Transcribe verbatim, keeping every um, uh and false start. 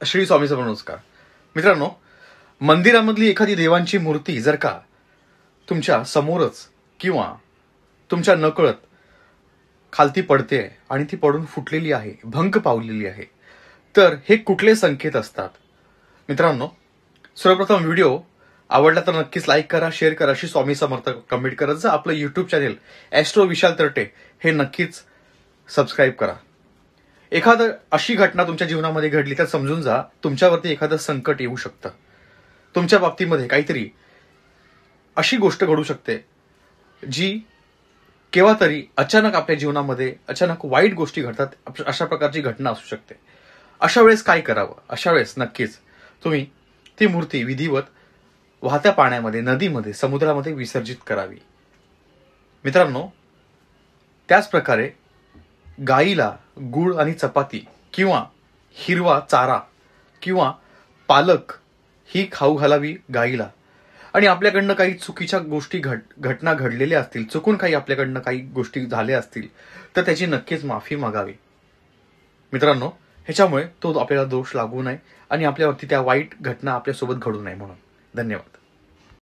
श्री स्वामी समर्थ नमस्कार. मित्रांनो, मंदिरामधली एखादी देवांची मूर्ती जर का तुमच्या समोरच किंवा तुमच्या नकळत खालती पडते आणि ती पडून फुटलेली आहे, भंग पावलेली आहे, तर हे कुठले संकेत असतात? मित्रांनो, सर्वप्रथम व्हिडिओ आवडला तर नक्कीच लाईक करा, शेअर करा, श्री स्वामी समर्थ कमेंट करत जा. आपलं YouTube channel astro Vishal Tarte हे नक्कीच सबस्क्राईब करा. एखादं अशी घटना तुमच्या जीवनामध्ये घडली तर समजून जा तुमच्यावरती एखादं संकट येऊ शकतं. तुमच्या बाबतीमध्ये काहीतरी अशी गोष्ट घडू शकते जी केव्हा तरी अचानक आपल्या जीवनामध्ये अचानक वाईट गोष्टी घडतात. अशा प्रकारची घटना असू शकते. अशा वेळेस काय करावं? अशा वेळेस नक्कीच तुम्ही ती मूर्ती विधिवत वाहत्या पाण्यामध्ये, नदीमध्ये, समुद्रामध्ये विसर्जित करावी. मित्रांनो, त्याच प्रकारे गाईला गुळ आणि चपाती किंवा हिरवा चारा किंवा पालक ही खाऊ घालावी गाईला. आणि आपल्याकडनं काही चुकीच्या गोष्टी घड घटना घडलेल्या असतील, चुकून काही आपल्याकडनं काही गोष्टी झाल्या असतील तर त्याची नक्कीच माफी मागावी. मित्रांनो, ह्याच्यामुळे तो आपल्याला दोष लागू नये आणि आपल्यावरती त्या वाईट घटना आपल्यासोबत घडू नये म्हणून. धन्यवाद.